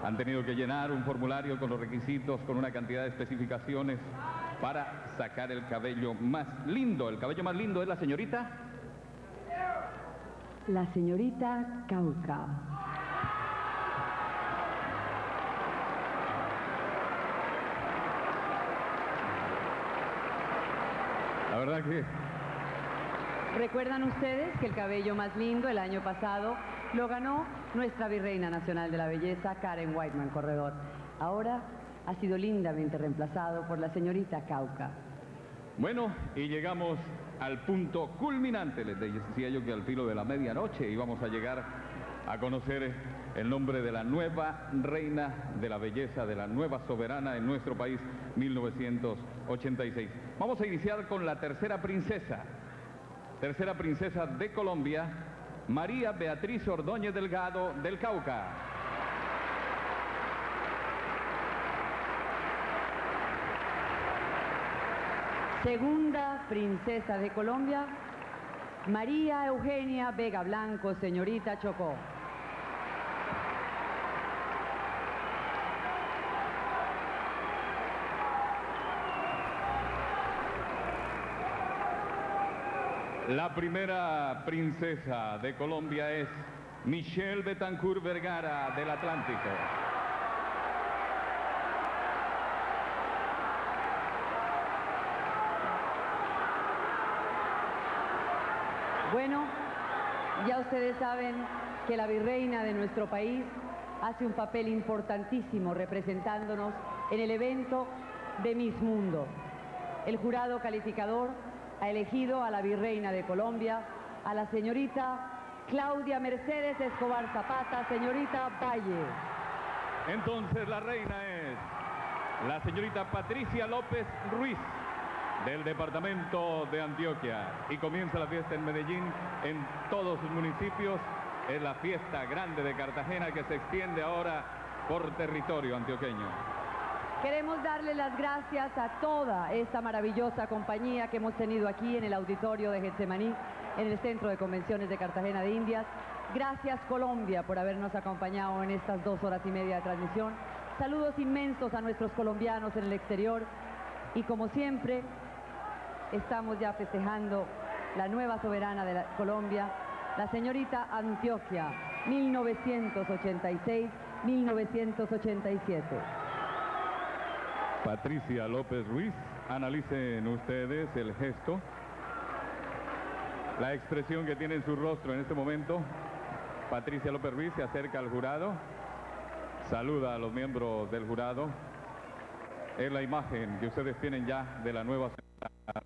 Han tenido que llenar un formulario con los requisitos, con una cantidad de especificaciones para sacar el cabello más lindo. El cabello más lindo es la señorita... La señorita Cauca. La verdad que... ¿Recuerdan ustedes que el cabello más lindo el año pasado lo ganó nuestra virreina nacional de la belleza, Karen Whiteman Corredor? Ahora ha sido lindamente reemplazado por la señorita Cauca. Bueno, y llegamos al punto culminante. Les decía yo que al filo de la medianoche íbamos a llegar a conocer el nombre de la nueva reina de la belleza, de la nueva soberana en nuestro país, 1986. Vamos a iniciar con la tercera princesa de Colombia, María Beatriz Ordóñez Delgado del Cauca. Segunda princesa de Colombia, María Eugenia Vega Blanco, señorita Chocó. La primera princesa de Colombia es Michelle Betancourt Vergara del Atlántico. Bueno, ya ustedes saben que la virreina de nuestro país hace un papel importantísimo representándonos en el evento de Miss Mundo. El jurado calificador ha elegido a la virreina de Colombia, a la señorita Claudia Mercedes Escobar Zapata, señorita Valle. Entonces la reina es la señorita Patricia López Ruiz, del departamento de Antioquia. Y comienza la fiesta en Medellín, en todos sus municipios. Es la fiesta grande de Cartagena que se extiende ahora por territorio antioqueño. Queremos darle las gracias a toda esta maravillosa compañía que hemos tenido aquí en el auditorio de Getsemaní, en el Centro de Convenciones de Cartagena de Indias. Gracias, Colombia, por habernos acompañado en estas 2 horas y media de transmisión. Saludos inmensos a nuestros colombianos en el exterior. Y como siempre, estamos ya festejando la nueva soberana de Colombia, la señorita Antioquia, 1986-1987. Patricia López Ruiz, analicen ustedes el gesto, la expresión que tiene en su rostro en este momento. Patricia López Ruiz se acerca al jurado, saluda a los miembros del jurado. Es la imagen que ustedes tienen ya de la nueva